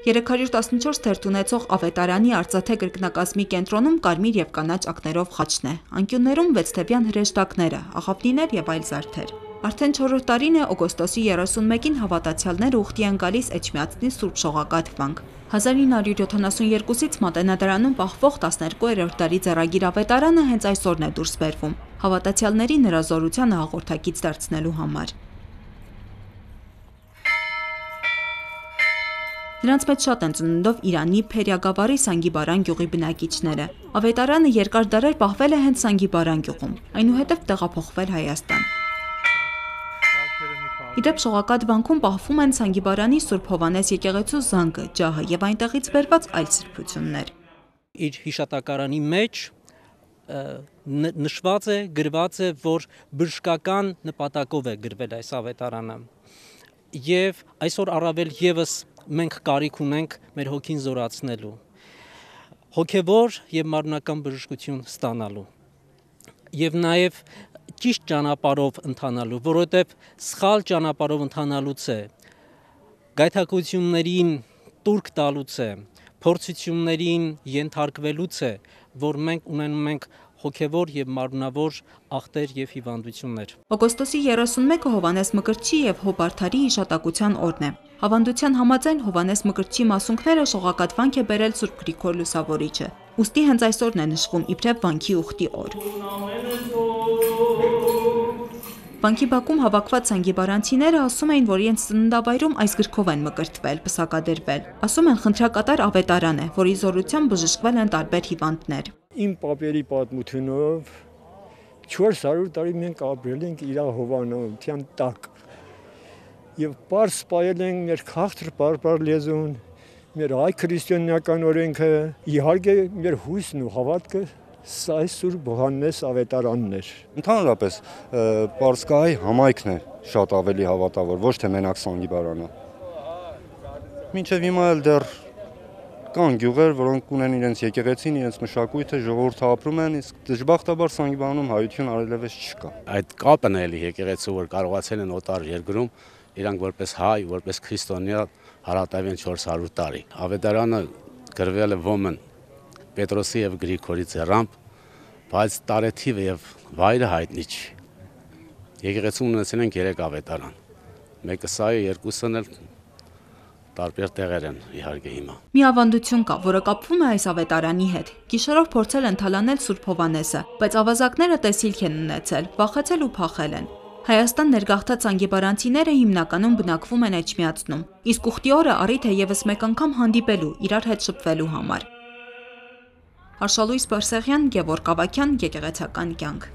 314 թերթ ունեցող ավետարանի արծաթե կրկնակազմի կենտրոնում կարմիր և կանաչ ակներով խաչն է, անկյուններում 6-թևյան հրեշտակները, աղավնիներ և այլ զարդեր։ Արդեն 4-րդ տարին է օգոստոսի 31-ին հավատացյալները ուխտի են գալիս Էջմիածնի Սուրբ Շողակաթ վանք։ 1972-ից Մատենադարանում պահվող 12-րդ դարի ձեռագիր ավետարանը հենց այսօրն է դուրս բերվում, հավատացյալների նրա զորությանը հաղորդակից դարձնելու համար։ Նրանց մեջ շատ են ծննդով Իրանի Փերյագավառի Սանգիբարան գյուղի բնակիչները։ Ավետարանը երկար դարեր պահվել է հենց Սանգիբարան գյուղում, այնուհետև տեղափոխվել Հայաստան։ Իդեպ Շողակաթ վանքում պահվում են Սանգիբարանի Սուրբ Հովհաննես եկեղեցու զանգը, ջահը և այնտեղից բերված այլ սրբություններ։ Իր հիշատակարանի մեջ նշված է, գրված է, որ բժշկական նպատակով է գրվել այս ավետարանը։ Եվ այսօր առավել ևս մենք կարիք ունենք մեր հոգին զորացնելու, հոգևոր և մարմնական բժշկություն ստանալու և նաև ճիշտ ճանապարհով ընթանալու, որովհետև սխալ ճանապարհով ընթանալուց է, գայթակղություններին տուրք տալուց է, փորձություններին ենթարկվելուց է, որ մենք ունենում ենք հոգևոր և մարմնավոր ախտեր և հիվանդություններ։ Օգոստոսի 31-ը Հովհաննես Մկրտչի և Հոբարդարի հիշատակության օրն է։ Ավանդության համաձայն Հովհաննես Մկրտչի մասունքները Շողակաթ վանք է բերել Սուրբ Գրիգոր Լուսավորիչը։ Ուստի հենց այսօրն է նշվում իբրև վանքի ուխտի օր։ Վանքի բակում հավաքված սանգիբարանցիները ասում էին, որ իրենց ծննդավայրում այս գրքով են մկրտվել, պսակադրվել։ Ասում են, խնդրակատար ավետարան է, որի զորությամբ բժշկվել են տարբեր հիվանդներ։ Իմ պապերի պատմությունով 400 տարի մենք ապրել ենք իր հովանոցյան տակ եւ պարզ սպայել ենք մեր քաղցր բարբար լեզուն, մեր հայ քրիստոնեական օրենքը, իհարկե մեր հույսն ու հավատքը սա Սուրբ Հովհաննես ավետարանն էր։ Ընդհանրապես Պարսկահայ համայնքն է շատ ավելի հավատավոր, ոչ թե մենակ Սանգիբարանը։ Մինչև հիմա էլ դեռ կան գյուղեր, որոնք ունեն իրենց եկեղեցին, իրենց մշակույթը, ժողովուրդը ապրում են, իսկ դժբախտաբար Սանգիբարանում հայություն առելևս չկա։ Այդ կապն էլի եկեղեցու, որ կարողացել են օտար երկրում իրանք որպես հայ, որպես քրիստոնյա հարատավեն 400 տարի։ Ավետարանը գրվել է ոմն Պետրոսի և Գրիգորի ձեռամբ, բայց տարեթիվը և վայրը հայտնի չի։ Եկեղեցում ունեցել ենք 3 ավետարան։ Մեկը սա է, երկուսն էլ տարբեր տեղեր են իհարկե հիմա։ Մի ավանդություն կա, որը կապվում է այս ավետարանի հետ։ Գիշերով փորձել են թալանել Սուրբ Հովհաննեսը, բայց ավազակները տեսիլք են ունեցել, վախեցել ու փախել են։ Հայաստան ներգաղթած սանգիբարանցիները հիմնականում բնակվում են Էջմիածնում, իսկ ուխտի օրը առիթ է ևս մեկ անգամ հանդիպելու, իրար հետ շփվելու համար։ Արշալույս Բարսեղյան, Գևորգ Ավագյան, Եկեղեցական կյանք։